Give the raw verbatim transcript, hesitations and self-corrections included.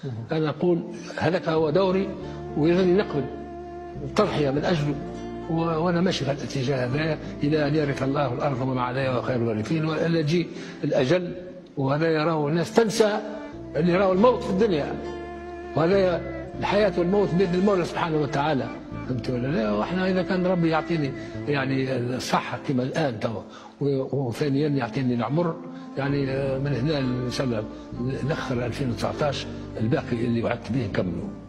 انا اقول هذاك هو دوري ويظل نقبل التضحيه من اجله، وانا ماشي في الاتجاه هذا الى ان يرث الله الارض ومن عليها وخير الوارثين، والا يجي الاجل وهذا يراه الناس تنسى اللي يراه الموت في الدنيا، وهذا الحياه والموت بيد المولى سبحانه وتعالى. فهمت ولا لا؟ واحنا اذا كان ربي يعطيني يعني الصحه كما الان توا، وثانيا يعطيني العمر، يعني من هنا ان شاء الله نخر ألفين وتسعطاش الباقي اللي وعدت به نكمله.